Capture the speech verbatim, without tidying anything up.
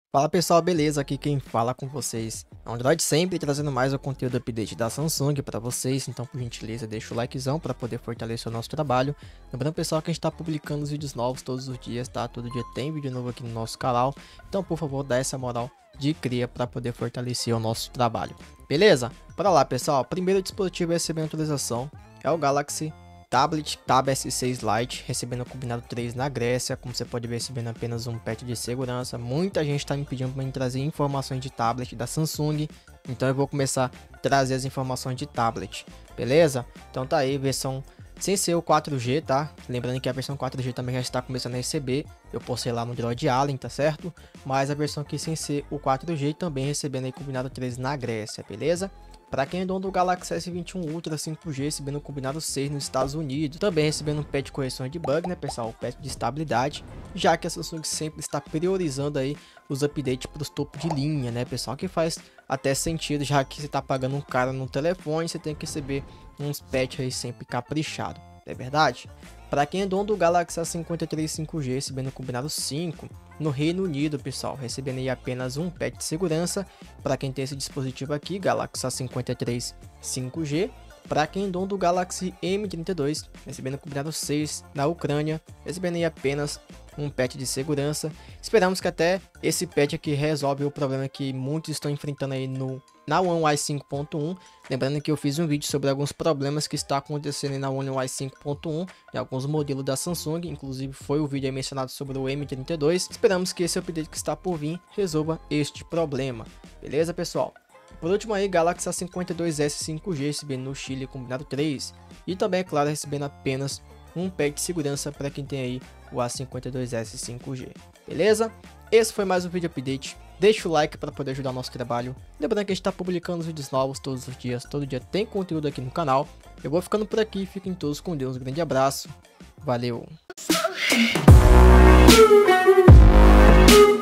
Fala pessoal, beleza? Aqui quem fala com vocês é o Android sempre trazendo mais o conteúdo update da Samsung para vocês. Então, por gentileza, deixa o likezão para poder fortalecer o nosso trabalho. Lembrando pessoal que a gente está publicando os vídeos novos todos os dias, tá? Todo dia tem vídeo novo aqui no nosso canal. Então, por favor, dá essa moral de cria para poder fortalecer o nosso trabalho. Beleza? Bora lá pessoal, primeiro dispositivo a receber atualização é o Galaxy Tablet Tab S seis Lite, recebendo o combinado três na Grécia. Como você pode ver, recebendo apenas um patch de segurança. Muita gente está me pedindo para trazer informações de tablet da Samsung, então eu vou começar a trazer as informações de tablet, beleza? Então tá aí, versão sem ser o quatro G, tá? Lembrando que a versão quatro G também já está começando a receber, eu postei lá no Android Allen, tá certo? Mas a versão aqui sem ser o quatro G também recebendo aí combinado três na Grécia, beleza? Para quem é dono do Galaxy S vinte e um Ultra cinco G, recebendo o combinado seis nos Estados Unidos. Também recebendo um patch de correção de bug, né pessoal? Um patch de estabilidade, já que a Samsung sempre está priorizando aí os updates para os topo de linha, né pessoal? Que faz até sentido, já que você está pagando um cara no telefone, você tem que receber uns patches aí sempre caprichado, é verdade? Para quem é dono do Galaxy A cinquenta e três cinco G, recebendo o combinado cinco no Reino Unido, pessoal, recebendo aí apenas um patch de segurança. Para quem tem esse dispositivo aqui, Galaxy A cinquenta e três cinco G. Para quem é dono do Galaxy M trinta e dois, recebendo o combinado seis na Ucrânia, recebendo aí apenas um patch de segurança. Esperamos que até esse patch aqui resolve o problema que muitos estão enfrentando aí no na One U I cinco ponto um. Lembrando que eu fiz um vídeo sobre alguns problemas que está acontecendo na One U I cinco ponto um em alguns modelos da Samsung, inclusive foi o vídeo aí mencionado sobre o M trinta e dois. Esperamos que esse update que está por vir resolva este problema, beleza pessoal? Por último aí, Galaxy A cinquenta e dois S cinco G recebendo no Chile combinado três e também, é claro, recebendo apenas um patch de segurança para quem tem aí o A cinquenta e dois S cinco G, beleza? Esse foi mais um vídeo update. Deixa o like para poder ajudar o nosso trabalho. Lembrando que a gente está publicando vídeos novos todos os dias. Todo dia tem conteúdo aqui no canal. Eu vou ficando por aqui. Fiquem todos com Deus. Um grande abraço. Valeu!